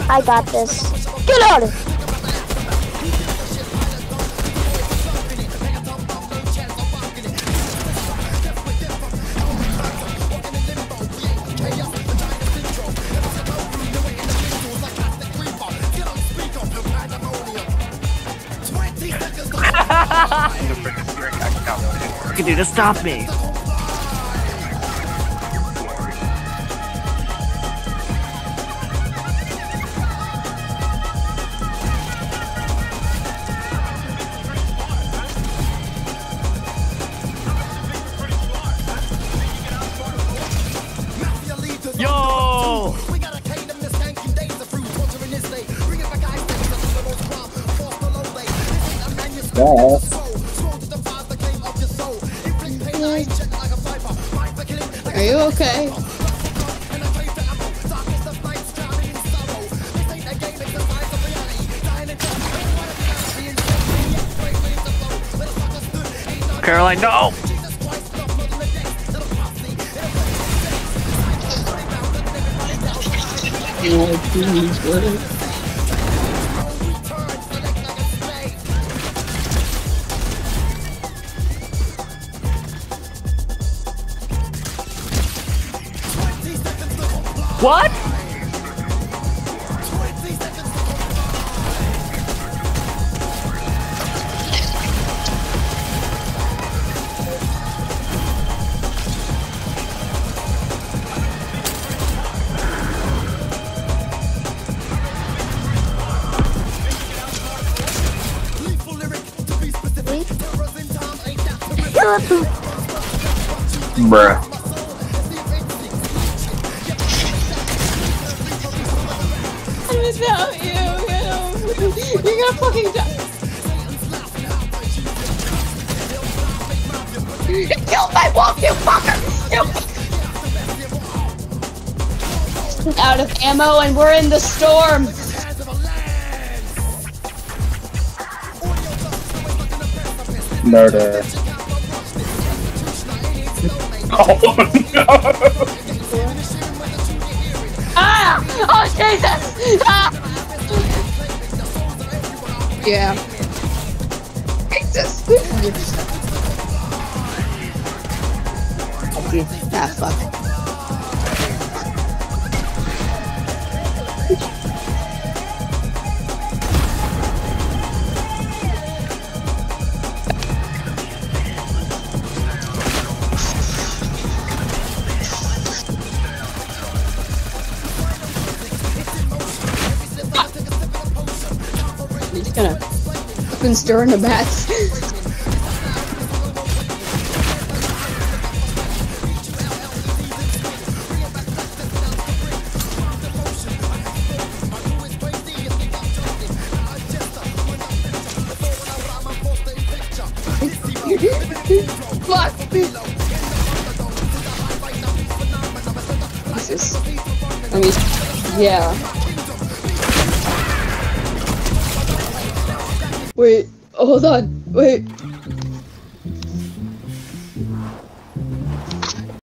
I got this. Get out of here. You can do to stop me. Yo! Are you okay? Caroline, no! What? Bruh. Without you, you're gonna fucking die. You killed my wolf, you fucker! Out of ammo and we're in the storm. Murder. Oh no! Ah! Oh Jesus! Ah! Yeah. Jesus! Ah, fuck. He's gonna fucking stir in the bats. Fuck! Jesus. I mean, yeah. Wait, hold on. Wait.